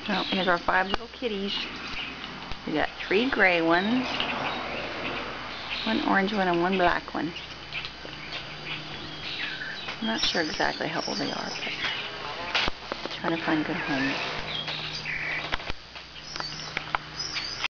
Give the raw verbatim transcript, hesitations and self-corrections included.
Well, here's our five little kitties. We got three gray ones, one orange one, and one black one. I'm not sure exactly how old they are, but trying to find good homes.